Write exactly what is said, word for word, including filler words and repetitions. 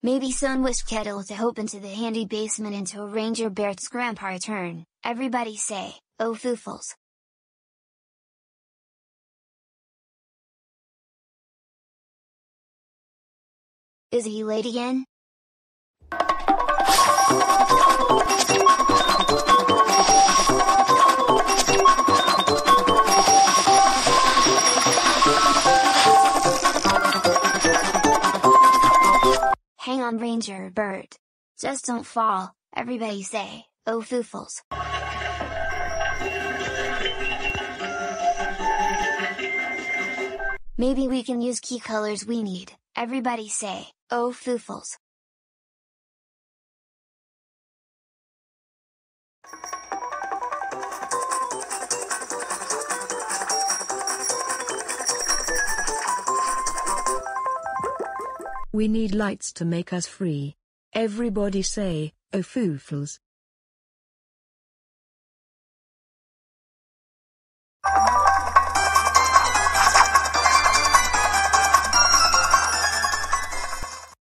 Maybe someone wish kettle to hop into the handy basement and to arrange your Bert's grandpa return. Everybody say, oh Foofles. Is he late again? Hang on Ranger Bert. Just don't fall, everybody say, oh Foofles. Maybe we can use key colors we need, everybody say, oh Foofles. We need lights to make us free. Everybody say, oh Foofles.